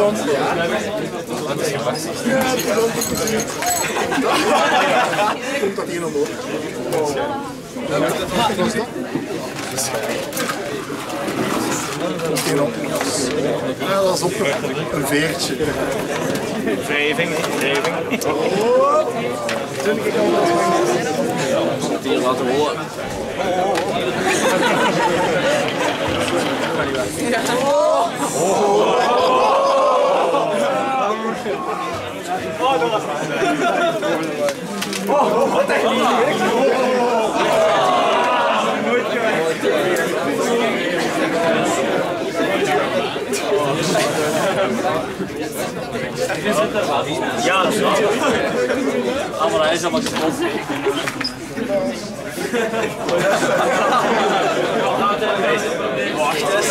grond. Komt dat hier nog door? Wat was dat? Ja, dat is op een veertje. Wrijving, wrijving. Het hier laten horen. Wat echt niet. Nooit gewerkt. Ja, dat is wel. Allemaal hij is allemaal kapot. Wacht eens.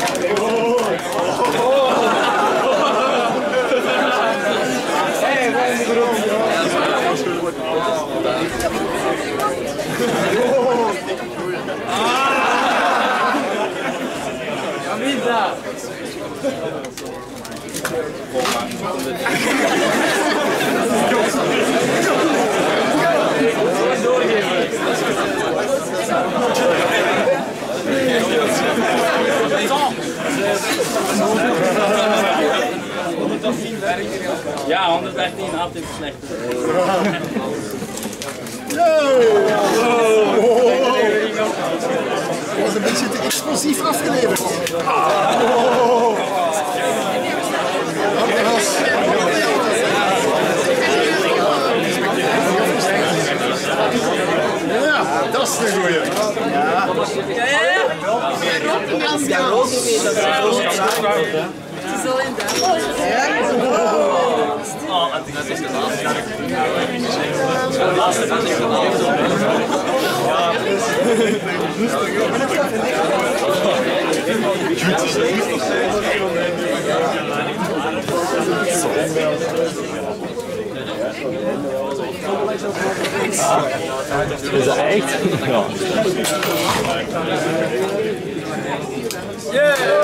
Ja, 113 had in verslechterd. Dat was een beetje te explosief afgeleverd. Ja, dat is de goeie. Ja. Het is al in daar. Oh, dat is de laatste. Is dat echt? Ja. Yeah!